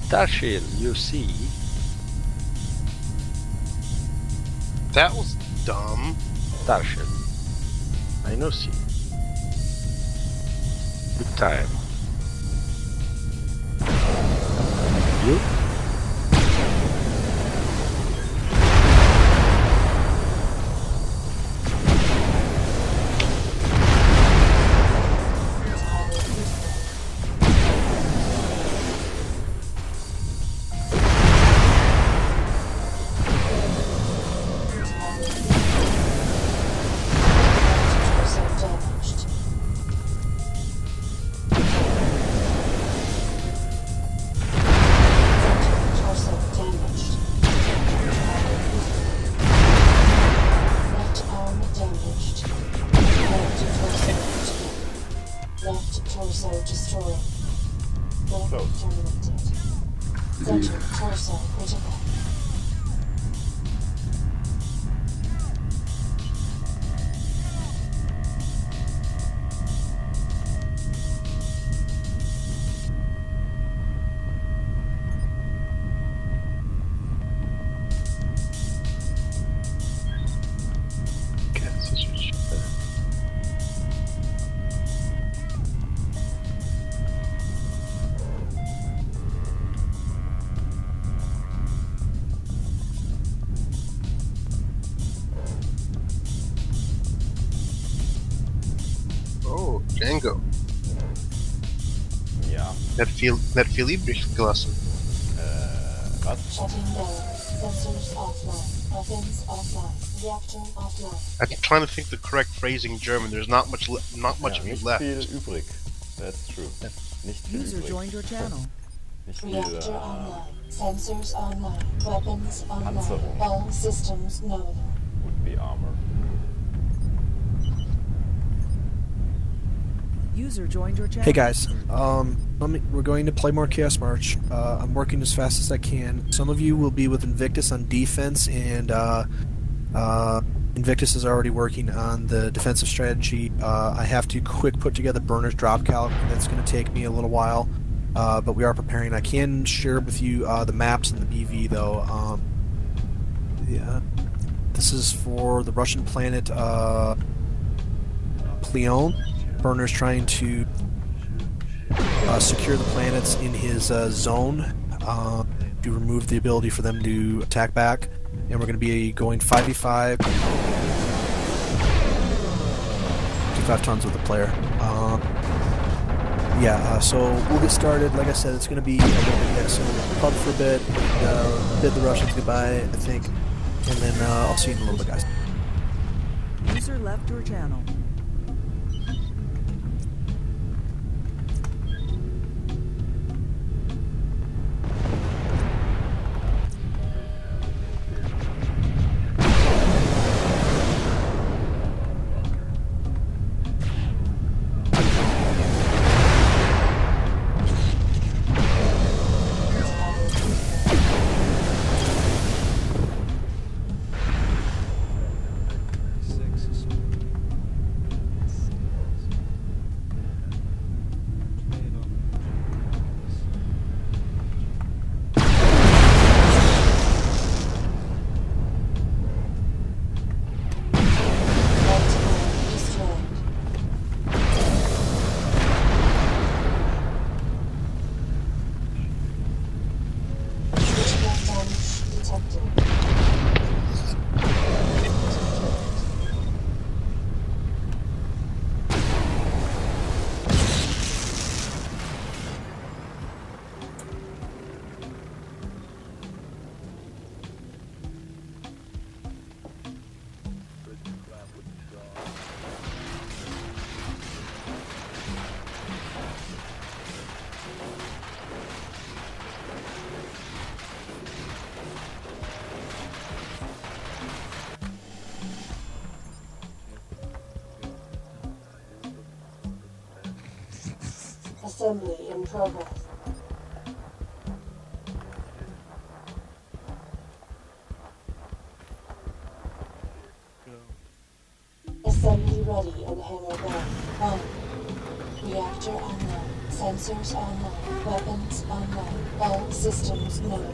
Tashil, you see. That was dumb. Tashil. I know see. Good time. You? Oh, Django. Ja. Net viel übrig gelassen. Was? Shutting down. Sensors offline. Weapons offline. Reactor offline. I'm trying to think the correct phrasing in German. There's not much of Ja, it nicht left. viel übrig. That's true. Nicht viel User übrig. joined your channel. Nicht viel, Reactor online. Sensors online. Weapons online. Panzerung. All systems nominal. would be armor. User joined your channel. Hey guys, we're going to play more Chaos March. I'm working as fast as I can. Some of you will be with Invictus on defense, and Invictus is already working on the defensive strategy. I have to quick put together Burner's drop calc. That's going to take me a little while, but we are preparing. I can share with you the maps and the BV though. Yeah, this is for the Russian planet Pleon. Burner's trying to secure the planets in his zone to remove the ability for them to attack back, and we're going to be going 5v5 55 tons with the player. So we'll get started. Like I said, it's going to be a little bit yet, so we'll pub for a bit, bid the Russians goodbye, I think, and then I'll see you in a little bit, guys. User left your channel. Assembly in progress. Assembly ready in hangar bay. On. Reactor online. Sensors online. Weapons online. All systems nominal.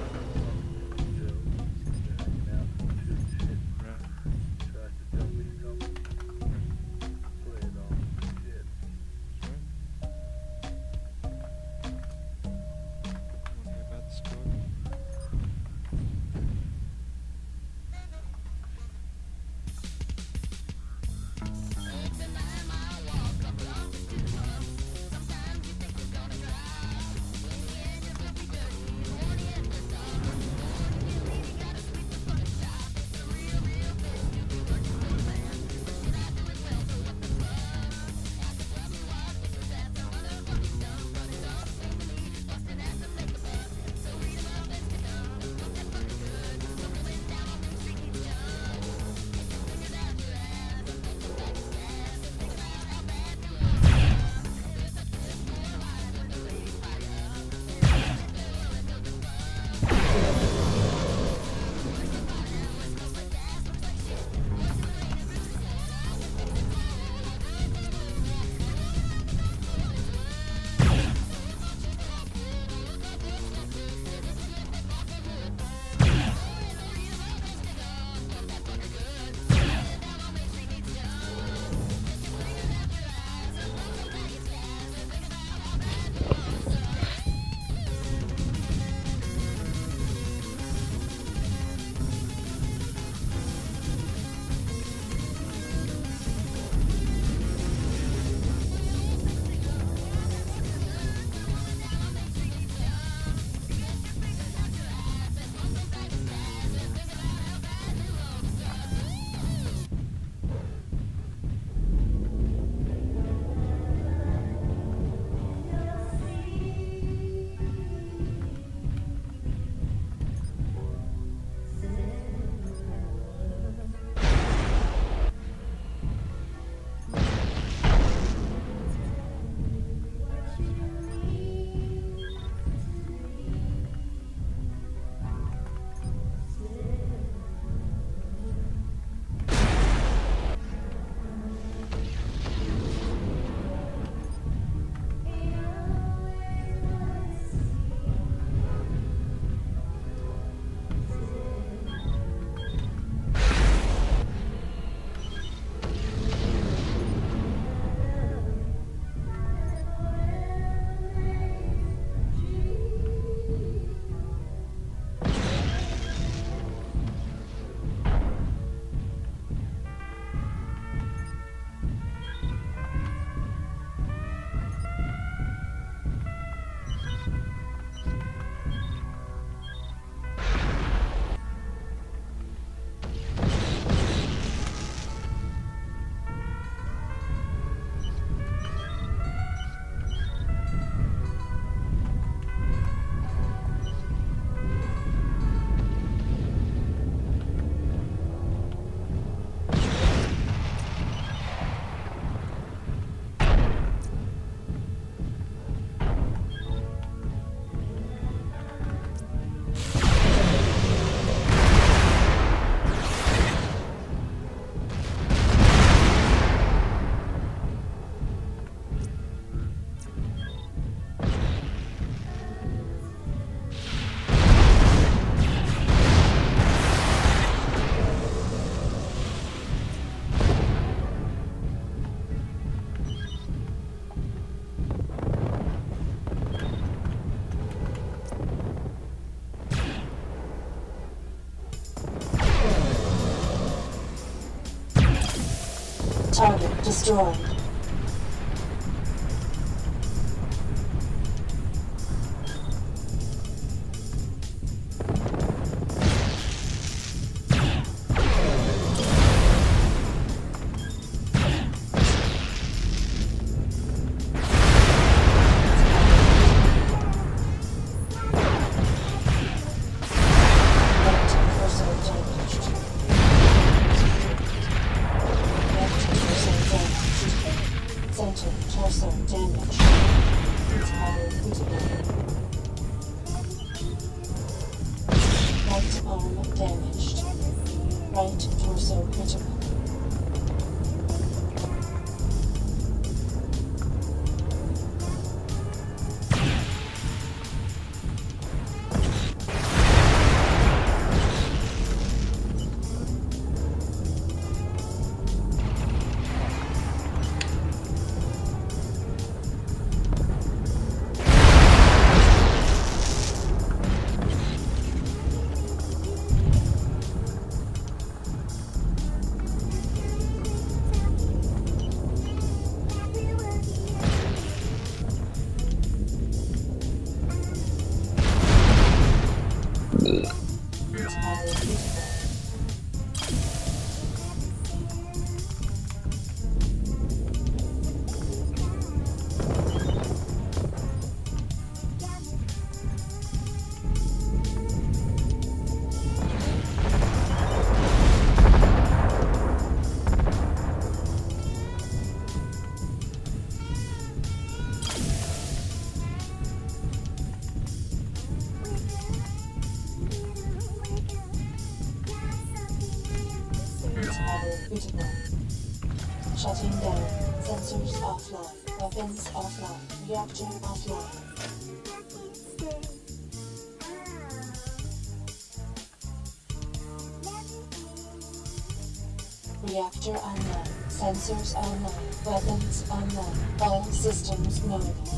Target destroyed. Torso damage. Entire critical. Right arm damaged. Right torso critical. Shutting down. Sensors offline. Weapons offline. Reactor offline. Reactor online. Sensors online. Weapons online. All systems notified.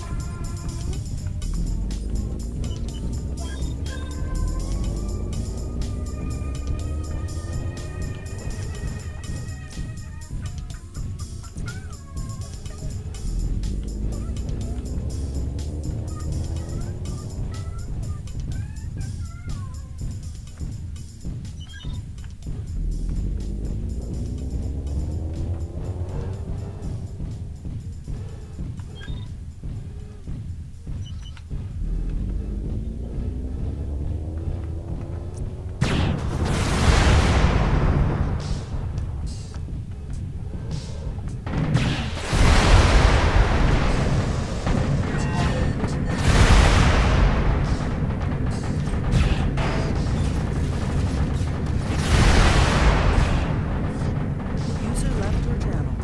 User left your channel.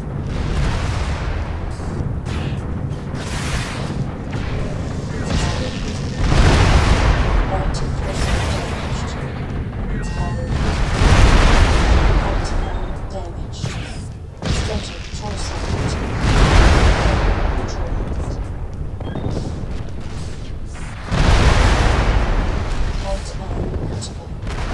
Right cursor damaged. Right arm damaged. Center torso neutralized. Right arm critical.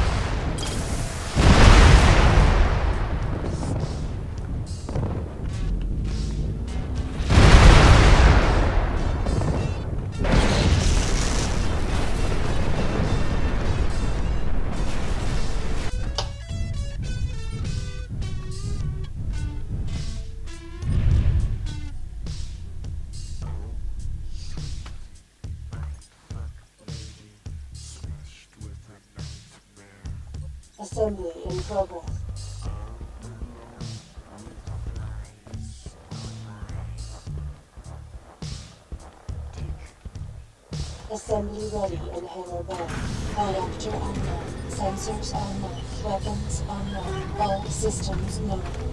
Assembly in progress. Assembly ready in hangar bay. Reactor online. Sensors online. Weapons online. All systems notified.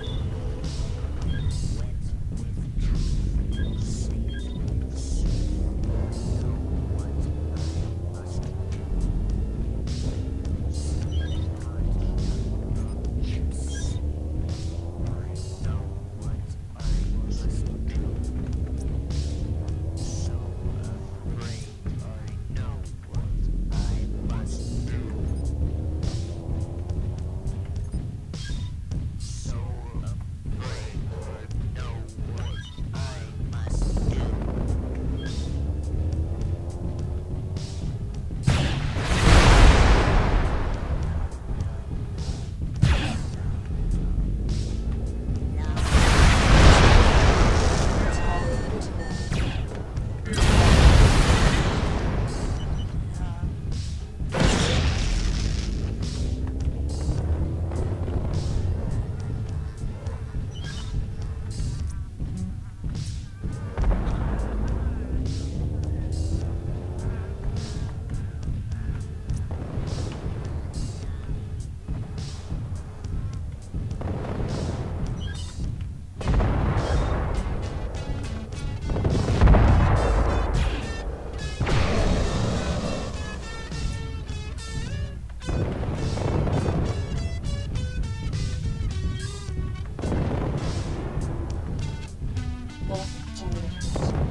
Left terminus.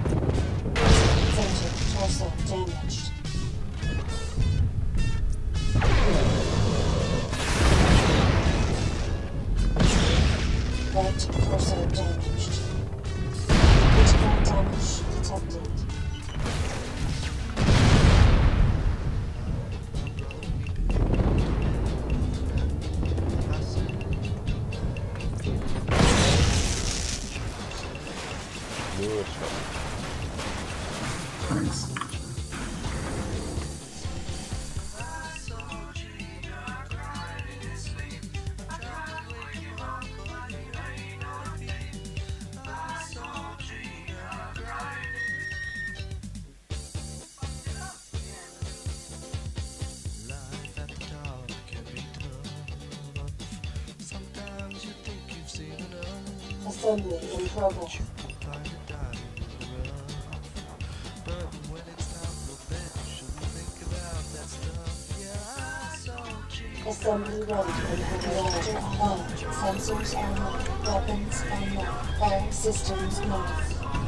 Center torso damaged. Right torso damaged. Critical damage detected. Good shot. Life at the top can be tough. Sometimes you think you've seen enough. Assembly in progress. Assembly ready and reactor on. Sensors online. Weapons online. All systems notice.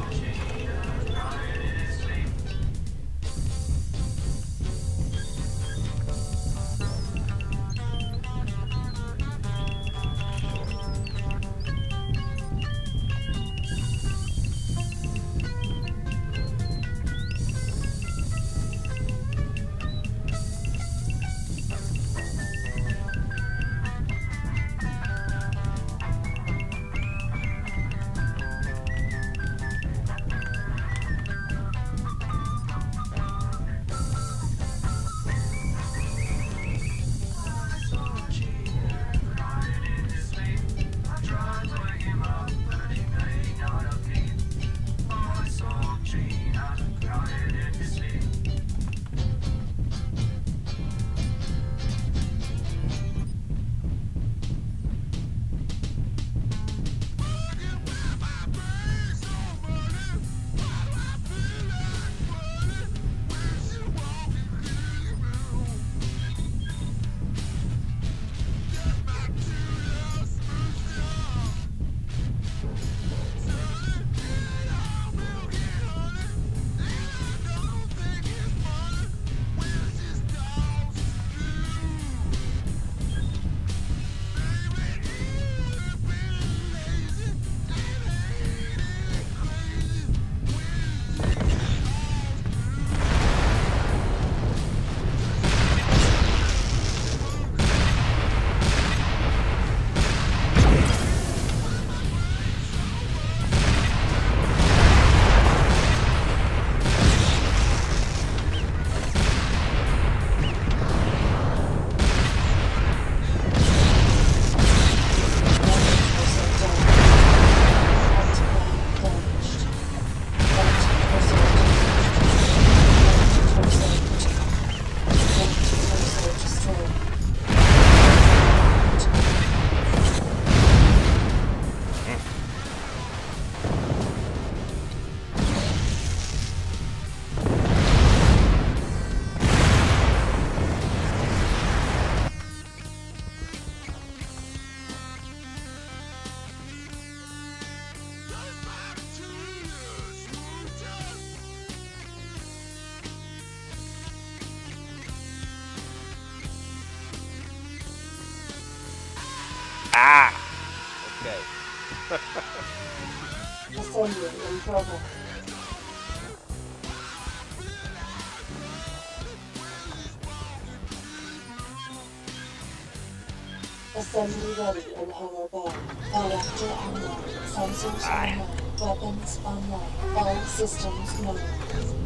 Okay. Assembly in progress. Assembly ready in hangar bay. Reactor online. Sensors online. Weapons online. All systems nominal.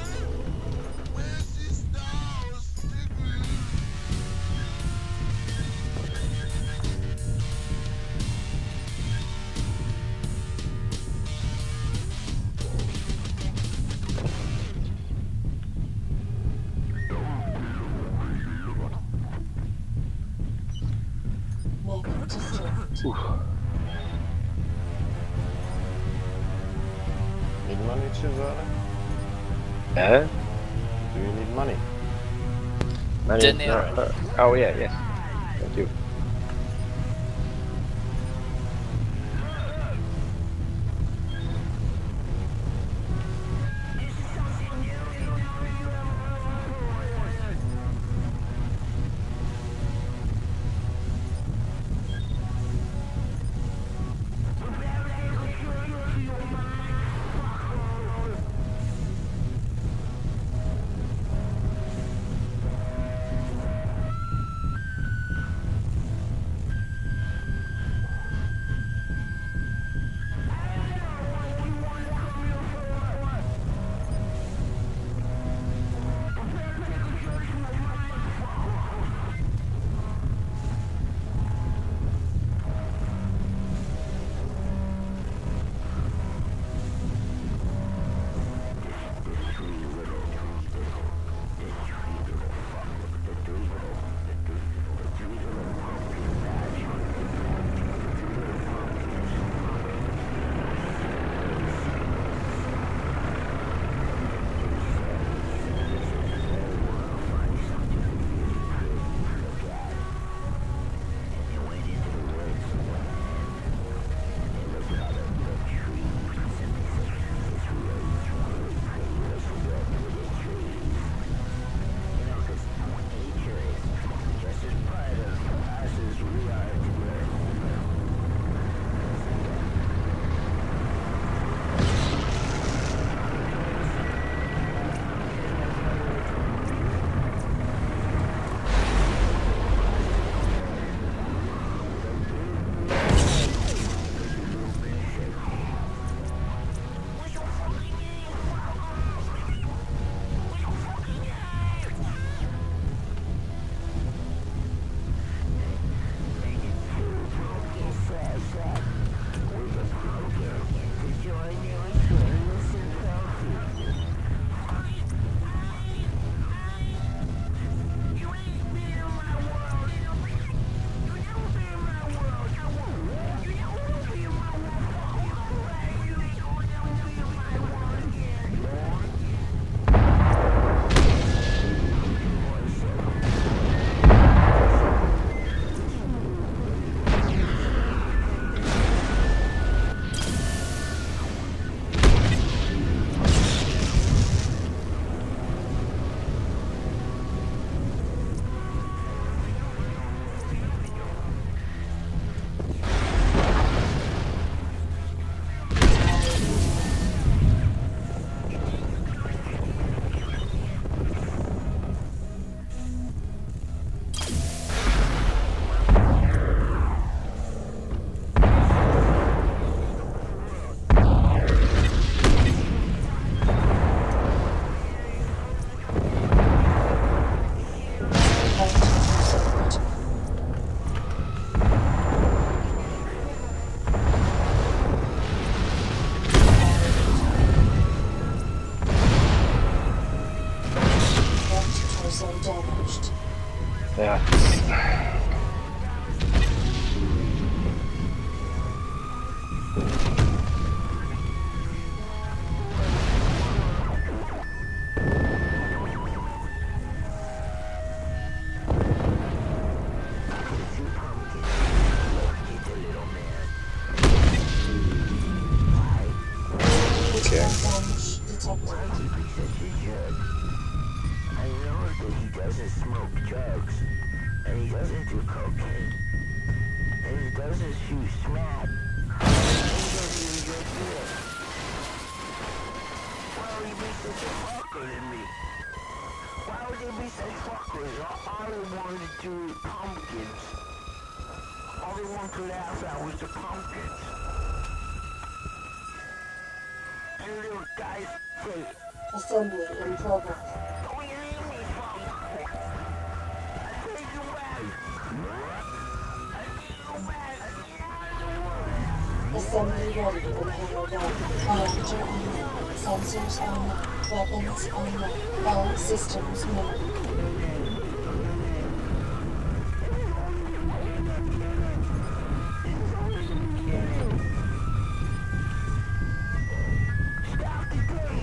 Mech destroyed. Need money, Cesare? Eh? Do you need money? No, oh yeah, yes. Thank you. damaged. Yeah. Critical damage detected. I know that he doesn't smoke drugs, and he doesn't do cocaine, and he doesn't shoot smack, and he doesn't even drink beer. Why would he be such a fucker to me? Why would they be such fuckers? All they wanted to do was pumpkins. All they wanted to laugh at was the pumpkins. And the little guy's face. Assembly in progress. Don't you hear me, fucker? I take you back. I take you back. Assembly ready in hangar bay. Reactor online. Sensors online. Weapons online. All systems mode. Stop the game.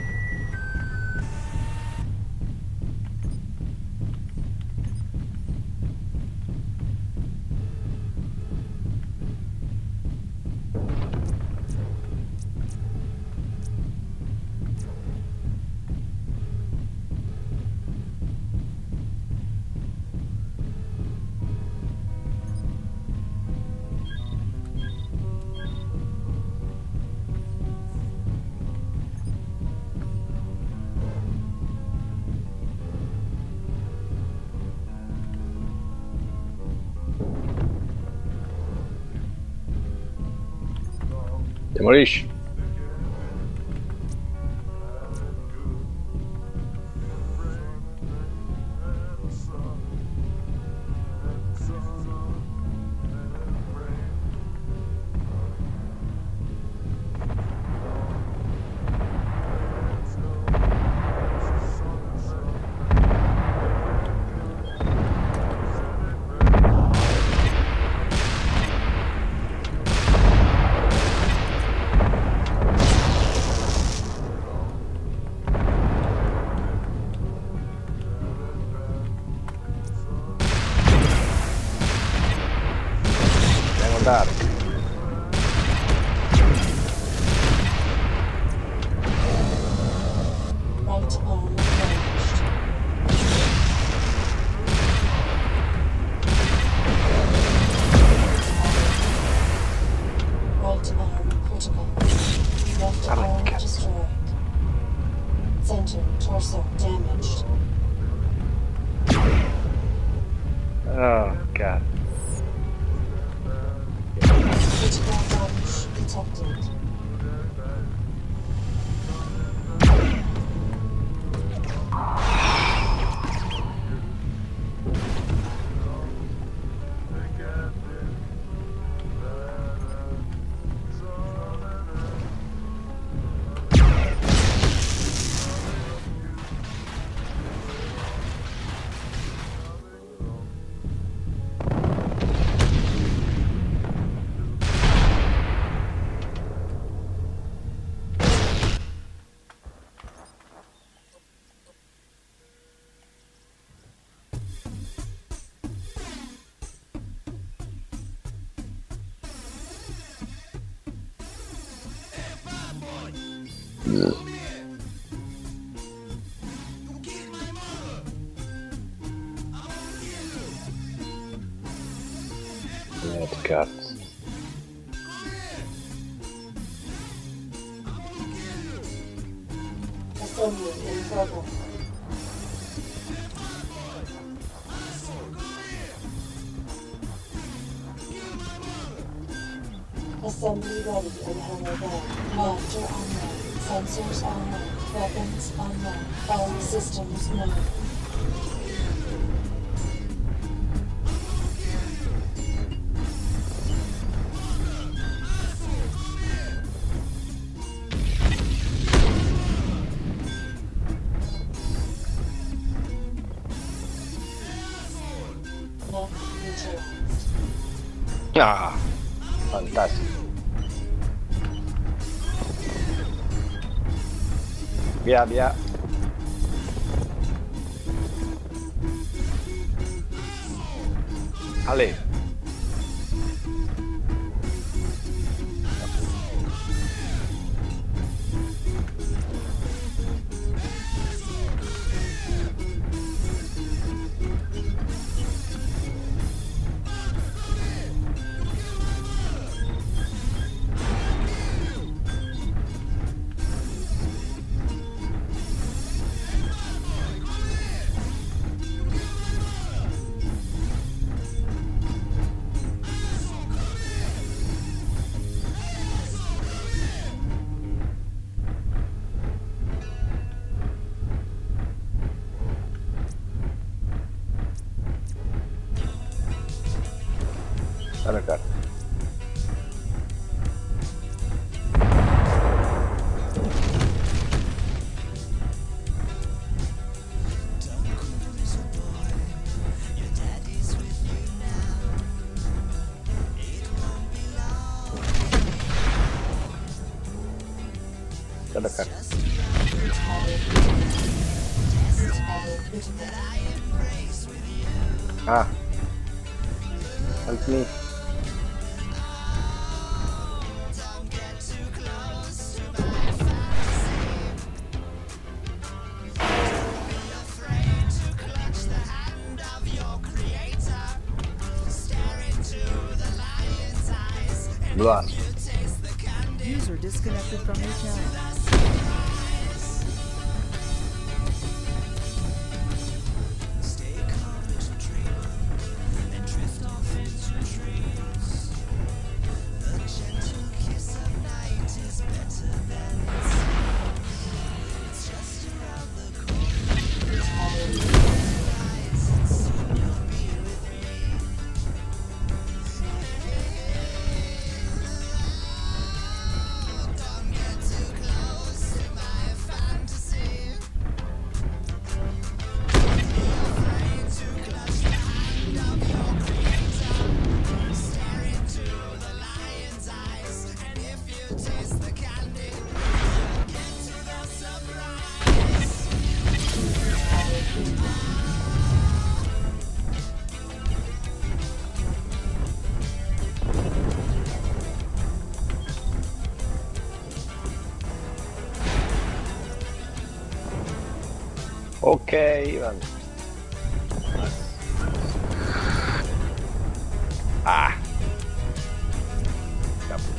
Demolish. Andare. Right arm damaged. Right arm critical. Left arm destroyed. Center torso damaged. Oh, God. Critical damage detected. Yeah, it's guts. Assembly in progress. Assembly ready in hangar bay. Reactor online. Sensors online. Weapons online. All systems known. Not neutralized. Ah, fantastic. Via, via. Ale. Dame carta. Dame carta. Ah. Help me. Blast. User disconnected from your channel. Okay, Ivan. Ah. Kaput.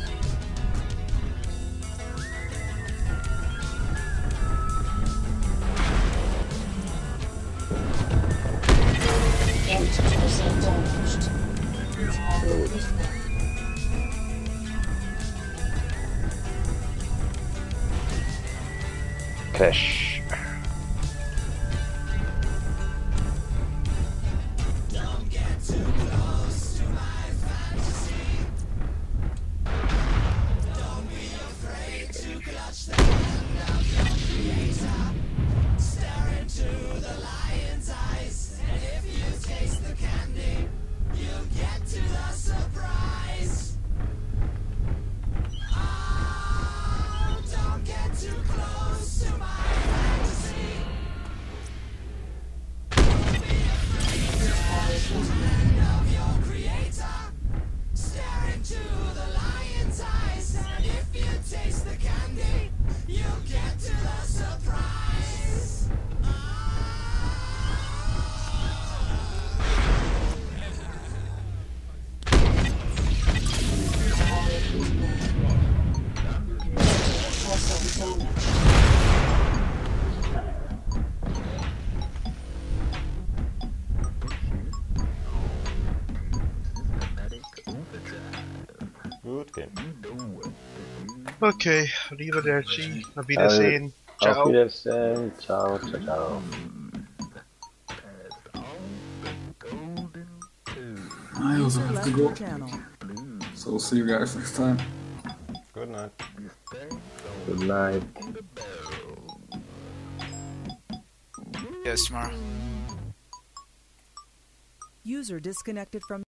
Percent damaged. Crash. Good game. Okay, arrivederci. Auf Wiedersehen. Ciao. Auf Wiedersehen. Ciao, ciao, ciao. I also User have to left go. your channel. So we'll see you guys next time. Good night. Good night. Yes, tomorrow. User disconnected from